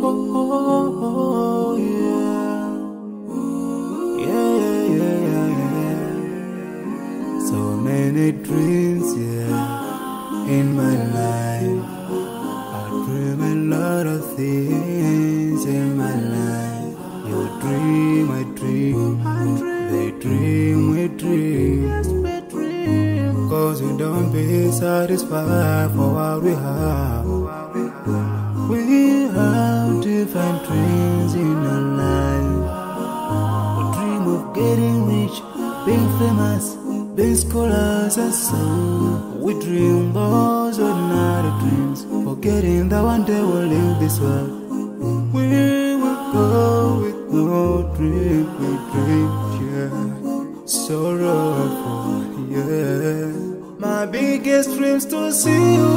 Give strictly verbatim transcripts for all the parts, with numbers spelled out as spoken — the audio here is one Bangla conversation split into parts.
oh, yeah. Yeah, yeah, yeah, yeah. So many dreams, yeah, in my life. I dream a lot of things in my life. You dream, I dream, they dream, we dream. Cause we don't be satisfied for what we have. We have different dreams in our life. We dream of getting rich, being famous, being scholars and so. We dream those ordinary dreams, forgetting that one day we'll leave this world. We will go with no dream, we dream, yeah. Sorrowful, yeah. My biggest dreams to see you,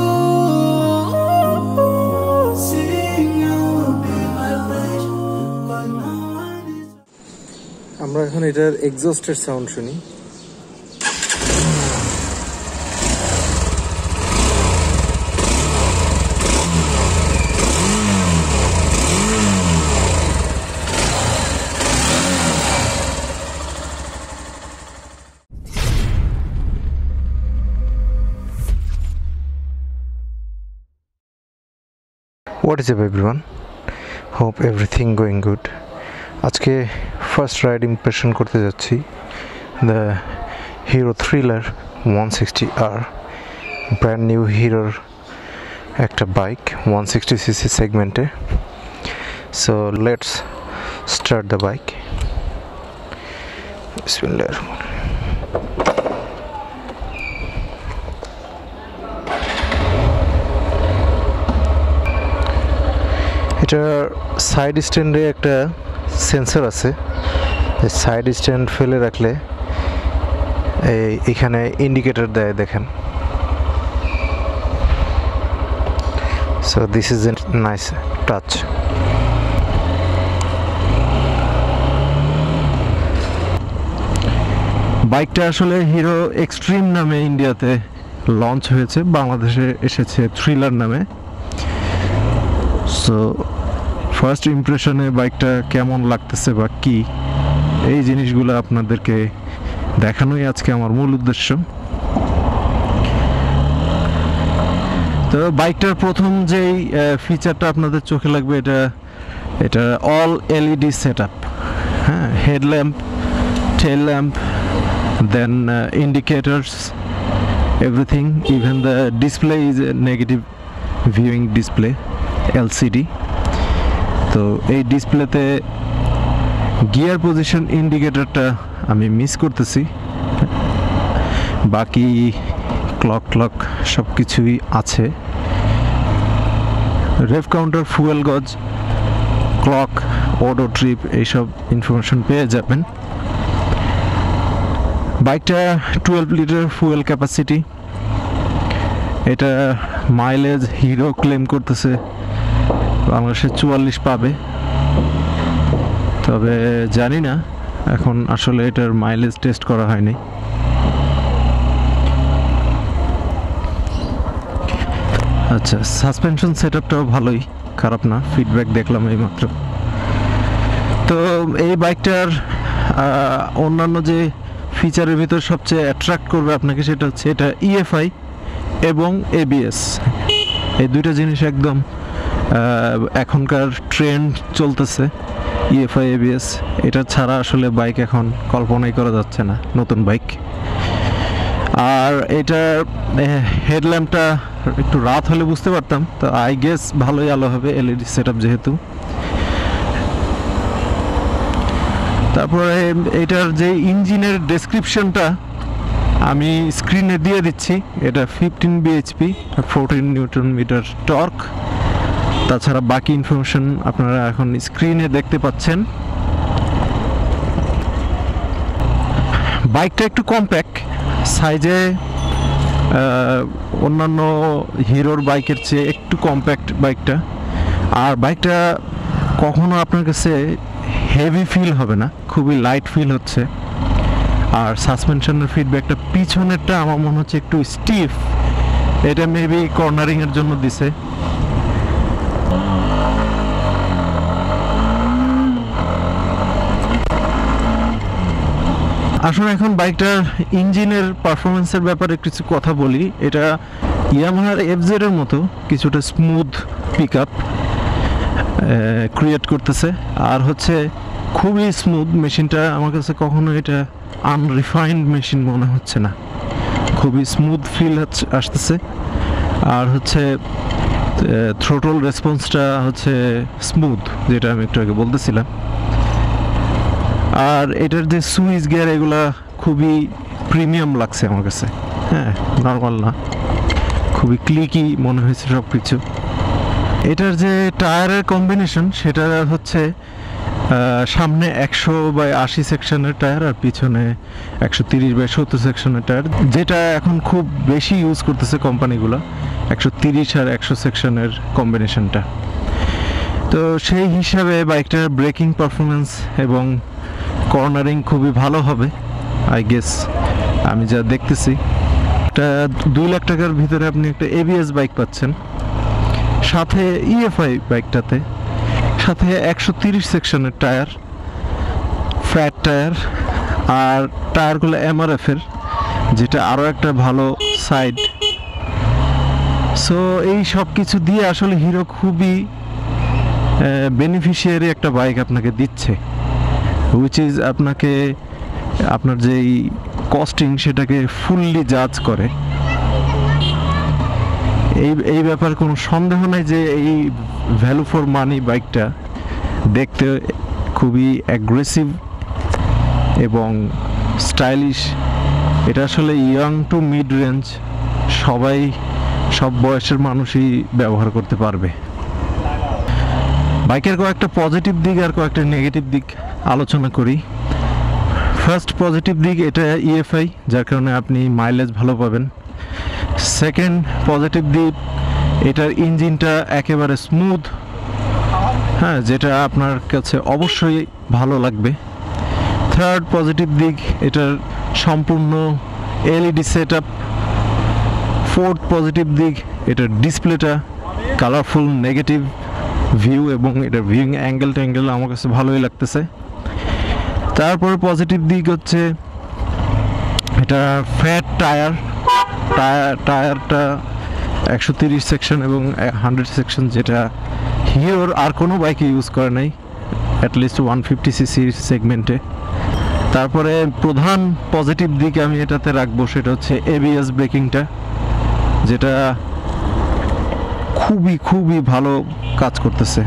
seeing you be my wish. Cause no one is. আমরা এখন এটার এক্সস্টের সাউন্ড শুনি। What is up everyone? Hope everything going good. আজকে ফার্স্ট রাইড ইমপ্রেশন করতে যাচ্ছি the Hero Thriller one sixty R, brand new হিরোর একটা বাইক ওয়ান সিক্সটি সিসি সেগমেন্টে। So let's start the bike. বিসমিল্লাহির রহমানির রহিম। এটা সাইড স্ট্যান্ডে একটা সেন্সর আছে, সাইড স্ট্যান্ড ফেলে রাখলে এই এখানে ইন্ডিকেটর দেয়, দেখেন। So this is a nice touch. বাইকটা আসলে হিরো এক্সট্রিম নামে ইন্ডিয়াতে লঞ্চ হয়েছে, বাংলাদেশে এসেছে থ্রিলার নামে। সো ফার্স্ট ইমপ্রেশনে বাইকটা কেমন লাগতেছে বা কি, এই জিনিসগুলো আপনাদেরকে দেখানোই আজকে আমার মূল উদ্দেশ্য। তো বাইকটার প্রথম যেই ফিচারটা আপনাদের চোখে লাগবে, এটা এটা অল এলইডি সেট আপ, হ্যাঁ, headlamp, tail lamp, then indicators, everything, even the display is a negative viewing display, LCD. তো এই ডিসপ্লেতে গিয়ার পজিশন ইন্ডিকেটরটা আমি মিস করতেছি, বাকি ক্লক ক্লক সব কিছুই আছে। Rev counter, fuel gauge, clock, odo trip, এইসব ইনফরমেশন পেয়ে যাবেন। বাইকটা টুয়েলভ লিটার ফুয়েল ক্যাপাসিটি। এটা মাইলেজ হিরো ক্লেম করতেছে বাংলাদেশে চুয়াল্লিশ পাবে, তবে জানি না, এখন আসলে এটার মাইলেজ টেস্ট করা হয়নি। আচ্ছা, সাসপেনশন সেটআপটাও ভালোই, খারাপ না, ফিডব্যাক দেখলাম এইমাত্র। তো এই বাইকটার অন্যান্য যে ফিচারের ভিতর সবচেয়ে অ্যাট্রাক্ট করবে আপনাকে, সেটা হচ্ছে এটা ইএফআই এবং এবিএস, এই দুইটা জিনিস একদম এখনকার ট্রেন্ড চলতেছে, ইএফআই এবিএস। এটা ছাড়া আসলে বাইক এখন কল্পনাই করা যাচ্ছে না, নতুন বাইক। আর এটা হেডল্যাম্পটা একটু রাত হলে বুঝতে পারতাম, তো আই গেস ভালোই আলো হবে, এলইডি সেটআপ যেহেতু। তারপরে এটার যে ইঞ্জিনের ডেসক্রিপশনটা আমি স্ক্রিনে দিয়ে দিচ্ছি। এটা fifteen BHP, fourteen newton metre torque. তাছাড়া বাকি ইনফরমেশন আপনারা এখন স্ক্রিনে দেখতে পাচ্ছেন। বাইকটা একটু কম্প্যাক্ট সাইজে, অন্যান্য হিরোর বাইকের চেয়ে একটু কম্প্যাক্ট বাইকটা। আর বাইকটা কখনো আপনার কাছে হেভি ফিল হবে না, খুবই লাইট ফিল হচ্ছে। আর সাসপেনশনের ফিডব্যাকটা পিছনেরটা আমার মনে হচ্ছে একটু স্টিফ, এটা মেবি কর্নারিংয়ের জন্য দিছে। আসলে এখন বাইকটার ইঞ্জিনের পারফরমেন্সের ব্যাপারে কিছু কথা বলি। এটা ইয়ামাহার এফজেড এর মতো কিছুটা স্মুথ পিক আপ ক্রিয়েট করতেছে, আর হচ্ছে খুবই স্মুথ মেশিনটা। আমার কাছে কখনো এটা আনরিফাইন্ড মেশিন মনে হচ্ছে না, খুবই স্মুথ ফিল আসতেছে। আর হচ্ছে থ্রোটল রেসপন্সটা হচ্ছে স্মুথ, যেটা আমি একটু আগে বলতেছিলাম। আর এটার যে সুইচ গিয়ার এগুলা খুবই প্রিমিয়াম লাগছে আমার কাছে, হ্যাঁ নর্মাল না, খুবই ক্লিকি মনে হয়েছে সব কিছু। এটার যে টায়ারের কম্বিনেশন সেটা হচ্ছে সামনে একশো বাই আশি সেকশনের টায়ার আর পিছনে একশো তিরিশ বাই সত্তর সেকশনের টায়ার, যেটা এখন খুব বেশি ইউজ করতেছে কোম্পানিগুলো, একশো তিরিশ আর একশো সেকশনের কম্বিনেশনটা। তো সেই হিসাবে বাইকটার ব্রেকিং পারফরমেন্স এবং কর্নারিং খুবই ভালো হবে আই গেস, আমি যা দেখতেছি। এটা দুই লাখ টাকার ভিতরে আপনি একটা এবিএস বাইক পাচ্ছেন, সাথে ইএফআই বাইকটাতে, সাথে একশো তিরিশ সেকশনের টায়ার, ফ্যাট টায়ার, আর টায়ারগুলো এমআরএফ এর, যেটা আরও একটা ভালো সাইড। সো এই সব কিছু দিয়ে আসলে হিরো খুবই বেনিফিশিয়ারি একটা বাইক আপনাকে দিচ্ছে, হুইচ ইজ আপনাকে আপনার যেই কস্টিং সেটাকে ফুললি জাজ করে। এই এই ব্যাপারে কোনো সন্দেহ নাই যে এই ভ্যালু ফর মানি বাইকটা দেখতে খুবই অ্যাগ্রেসিভ এবং স্টাইলিশ। এটা আসলে ইয়াং টু মিড রেঞ্জ সবাই, সব বয়সের মানুষই ব্যবহার করতে পারবে। বাইকের কয়েকটা পজিটিভ দিক আর কয়েকটা নেগেটিভ দিক আলোচনা করি। ফার্স্ট পজিটিভ দিক, এটা ইএফআই, যার কারণে আপনি মাইলেজ ভালো পাবেন। সেকেন্ড পজিটিভ দিক, এটার ইঞ্জিনটা একেবারে স্মুথ, হ্যাঁ, যেটা আপনার কাছে অবশ্যই ভালো লাগবে। থার্ড পজিটিভ দিক, এটার সম্পূর্ণ LED set up. Fourth positive দিক, এটার ডিসপ্লেটা কালারফুল, নেগেটিভ ভিউ এবং এটার ভিউইং অ্যাঙ্গেল ট্যাঙ্গেল আমার কাছে ভালোই লাগতেছে। তারপরে পজিটিভ দিক হচ্ছে এটা ফ্যাট টায়ার, টায়ার টায়ারটা একশো তিরিশ সেকশন এবং হান্ড্রেড সেকশন, যেটা হিরোর আর কোনো বাইকে ইউজ করে নাই, অ্যাটলিস্ট ওয়ান ফিফটি সিসি সেগমেন্টে। তারপরে প্রধান পজিটিভ দিক আমি এটাতে রাখবো সেটা হচ্ছে এবিএস ব্রেকিংটা, যেটা খুবই খুবই ভালো কাজ করতেছে।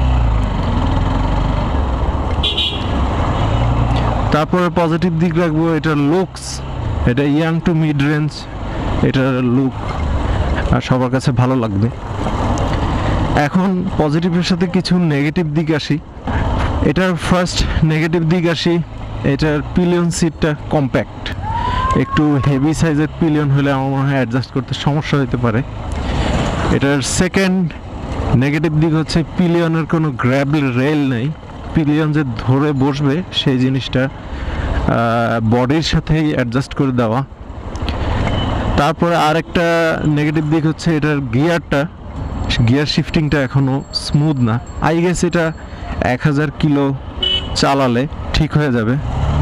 তারপরে পজিটিভ দিক রাখবো এটার লুকস, এটা ইয়াং টু মিড রেঞ্জ, এটার লুক সবার কাছে ভালো লাগবে। এখন পজিটিভের সাথে কিছু নেগেটিভ দিক আসি। এটার ফার্স্ট নেগেটিভ দিক আসি, এটার পিলিয়ন সিটটা কম্প্যাক্ট, একটু হেভি সাইজের পিলিয়ন হলে আমার মনে হয় অ্যাডজাস্ট করতে সমস্যা হতে পারে। এটার সেকেন্ড নেগেটিভ দিক হচ্ছে পিলিয়নের কোনো গ্র্যাবল রেল নেই, পিলিয়ন যে ধরে বসবে সেই জিনিসটা বডির সাথেই অ্যাডজাস্ট করে দেওয়া। তারপরে আরেকটা নেগেটিভ দিক হচ্ছে এটার গিয়ারটা, গিয়ার শিফটিংটা এখনও স্মুথ না। আই গেস এটা এক হাজার কিলো চালালে ঠিক হয়ে যাবে।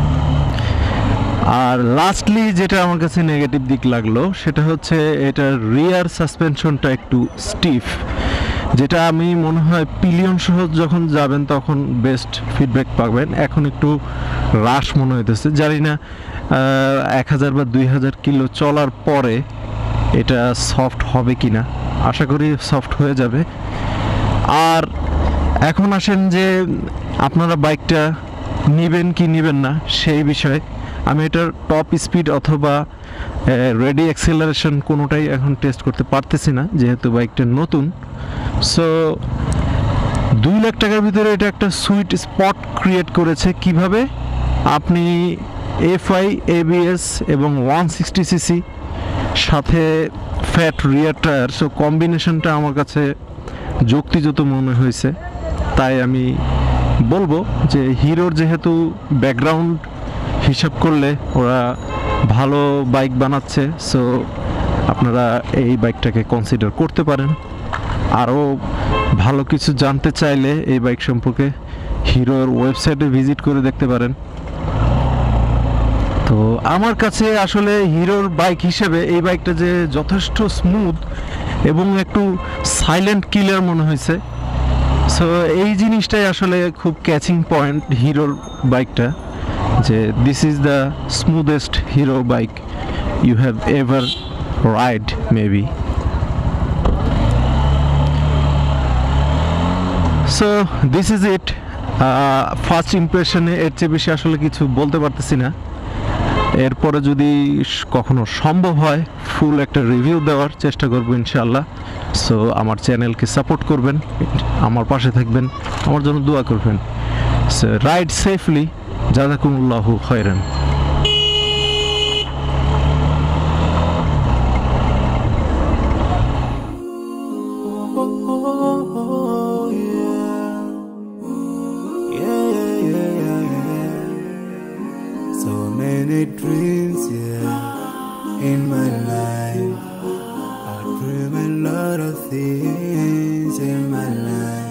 আর লাস্টলি যেটা আমার কাছে নেগেটিভ দিক লাগলো সেটা হচ্ছে এটার রিয়ার সাসপেনশনটা একটু স্টিফ, যেটা আমি মনে হয় পিলিয়ন সহ যখন যাবেন তখন বেস্ট ফিডব্যাক পাবেন। এখন একটু রাশ মনে হইতেছে, জানি না এক হাজার বা দুই হাজার কিলো চলার পরে এটা সফট হবে কি না, আশা করি সফট হয়ে যাবে। আর এখন আসেন যে আপনারা বাইকটা নেবেন কি নেবেন না সেই বিষয়ে। আমি এটার টপ স্পিড অথবা রেডি অ্যাক্সেলারেশন কোনোটাই এখন টেস্ট করতে পারতেছি না, যেহেতু বাইকটা নতুন। সো দুই লাখ টাকার ভিতরে এটা একটা সুইট স্পট ক্রিয়েট করেছে। কিভাবে আপনি এফআই, এবিএস এবং ওয়ান সিক্সটি সিসি সাথে ফ্যাট রিয়ার টায়ার, সো কম্বিনেশনটা আমার কাছে যুক্তিযুক্ত মনে হয়েছে। তাই আমি বলবো যে হিরোর যেহেতু ব্যাকগ্রাউন্ড হিসাব করলে ওরা ভালো বাইক বানাচ্ছে, সো আপনারা এই বাইকটাকে কনসিডার করতে পারেন। আরও ভালো কিছু জানতে চাইলে এই বাইক সম্পর্কে হিরোর ওয়েবসাইটে ভিজিট করে দেখতে পারেন। তো আমার কাছে আসলে হিরোর বাইক হিসেবে এই বাইকটা যে যথেষ্ট স্মুথ এবং একটু সাইলেন্ট কিলার মনে হয়েছে। সো এই জিনিসটাই আসলে খুব ক্যাচিং পয়েন্ট হিরোর বাইকটা, যে this is the smoothest Hero bike you have ever ride maybe. So this is it. First ইমপ্রেশনে এর চেয়ে বেশি আসলে কিছু বলতে পারতেছি না। এরপরে যদি কখনো সম্ভব হয় ফুল একটা রিভিউ দেওয়ার চেষ্টা করবো ইনশাআল্লাহ। সো আমার চ্যানেলকে সাপোর্ট করবেন, আমার পাশে থাকবেন, আমার জন্য দোয়া করবেন। সো রাইড সেফলি, জাযাকুমুল্লাহু খায়রান। So many dreams, yeah, in my life. I dream a lot of things in my life.